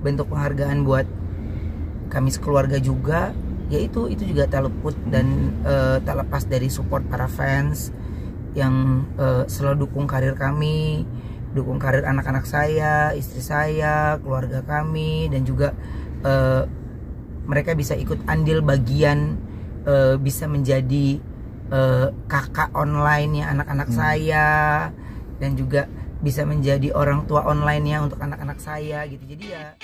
bentuk penghargaan buat kami sekeluarga juga, yaitu itu juga tak luput dan tak lepas dari support para fans yang selalu dukung karir kami, dukung karir anak-anak saya, istri saya, keluarga kami, dan juga mereka bisa ikut andil bagian, bisa menjadi kakak online ya anak-anak saya, dan juga bisa menjadi orang tua online ya untuk anak-anak saya gitu. Jadi ya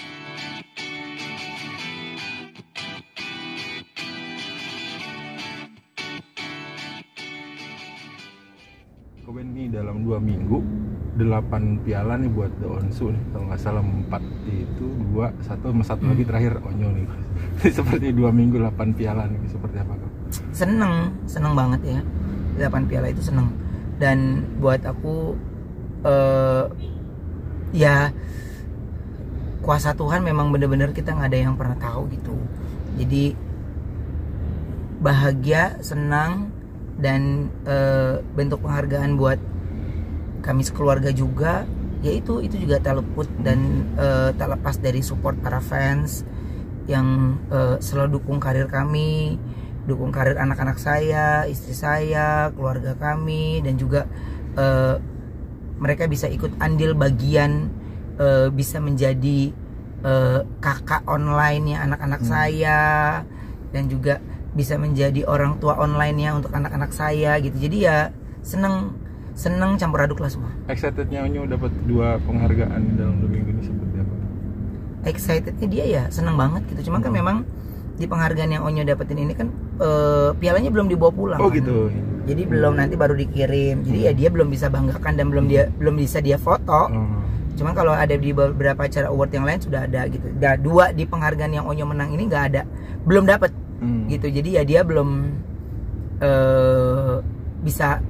Koben nih dalam 2 minggu 8 piala nih buat The Onsu nih, kalau nggak salah 4 itu 2, 1 sama 1 lagi terakhir Onyo nih. Seperti 2 minggu 8 piala nih, seperti apa kok? Seneng banget ya, 8 piala itu seneng. Dan buat aku ya kuasa Tuhan memang bener-bener kita nggak ada yang pernah tahu gitu. Jadi bahagia, senang, dan bentuk penghargaan buat kami sekeluarga juga, yaitu itu juga tak luput dan tak lepas dari support para fans yang selalu dukung karir kami, dukung karir anak-anak saya, istri saya, keluarga kami, dan juga mereka bisa ikut andil bagian, bisa menjadi kakak online ya anak-anak saya, dan juga bisa menjadi orang tua online ya untuk anak-anak saya gitu. Jadi ya seneng campur aduk lah semua. Excitednya Onyo dapat 2 penghargaan dalam 2 minggu ini seperti apa? Excitednya dia ya seneng banget gitu. Cuman kan memang di penghargaan yang Onyo dapetin ini kan pialanya belum dibawa pulang. Oh kan? gitu. Jadi belum, nanti baru dikirim. Jadi ya dia belum bisa banggakan dan belum bisa dia foto. Cuman kalau ada di beberapa acara award yang lain sudah ada gitu. 2 di penghargaan yang Onyo menang ini nggak ada, belum dapet gitu. Jadi ya dia belum bisa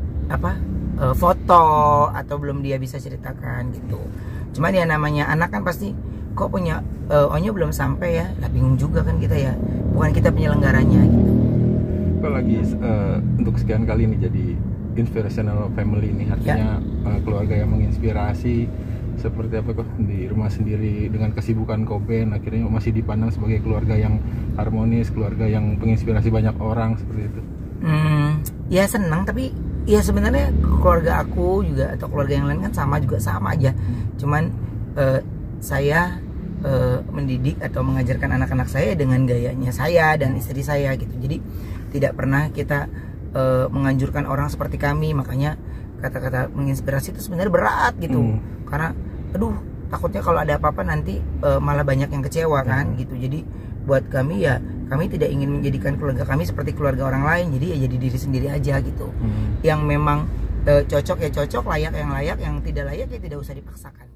foto atau belum dia bisa ceritakan gitu. Cuman ya namanya anak kan pasti kok punya Onyo belum sampai ya, lah bingung juga kan kita ya, bukan kita penyelenggaranya gitu. Kok lagi untuk sekian kali ini jadi inspirational family ini, artinya keluarga yang menginspirasi. Seperti apa kok di rumah sendiri dengan kesibukan Koben akhirnya masih dipandang sebagai keluarga yang harmonis, keluarga yang menginspirasi banyak orang seperti itu? Ya senang, tapi ya sebenarnya keluarga aku juga atau keluarga yang lain kan sama aja. Cuman saya mendidik atau mengajarkan anak-anak saya dengan gayanya saya dan istri saya gitu. Jadi tidak pernah kita menganjurkan orang seperti kami. Makanya kata-kata menginspirasi itu sebenarnya berat gitu. Karena aduh, takutnya kalau ada apa-apa nanti malah banyak yang kecewa kan gitu. Jadi buat kami ya, kami tidak ingin menjadikan keluarga kami seperti keluarga orang lain. Jadi ya jadi diri sendiri aja gitu. Yang memang cocok ya cocok, layak yang layak, yang tidak layak ya tidak usah dipaksakan.